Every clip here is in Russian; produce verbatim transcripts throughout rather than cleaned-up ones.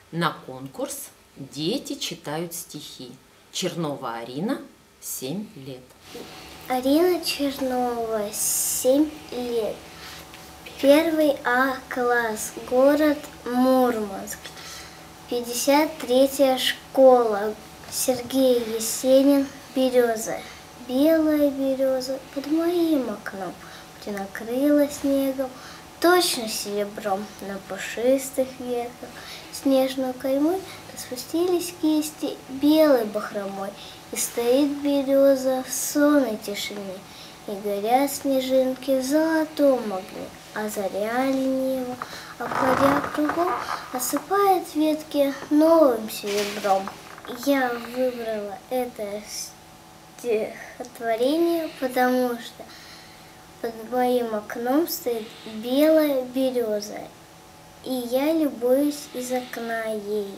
На конкурс дети читают стихи. Чернова Арина, семь лет. Арина Чернова, семь лет. Первый А класс, город Мурманск. пятьдесят третья школа. Сергей Есенин, береза. Белая береза под моим окном принакрыла снегом, точно серебром на пушистых ветках. Снежную каймой распустились кисти белой бахромой, и стоит береза в сонной тишине, и горят снежинки в золотом огне, а заря лениво, обходя кругом, осыпает ветки новым серебром. Я выбрала это стихотворение, потому что под моим окном стоит белая береза, и я любуюсь из окна ею.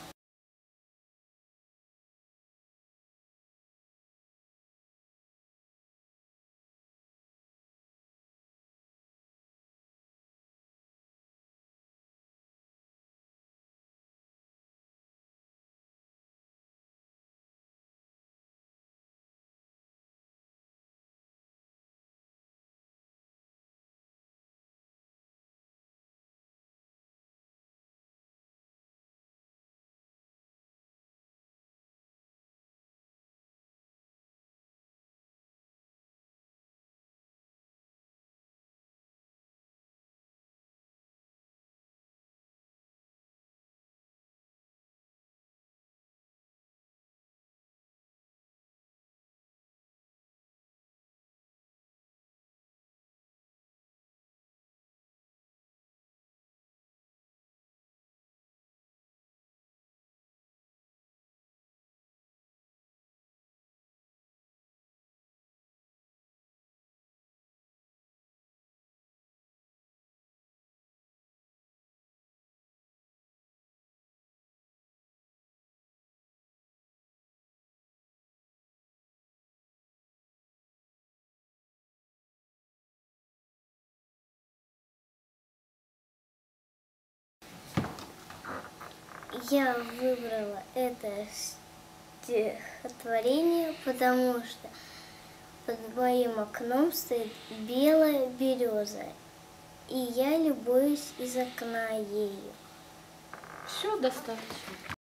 Я выбрала это стихотворение, потому что под моим окном стоит белая береза, и я любуюсь из окна ею. Все достаточно.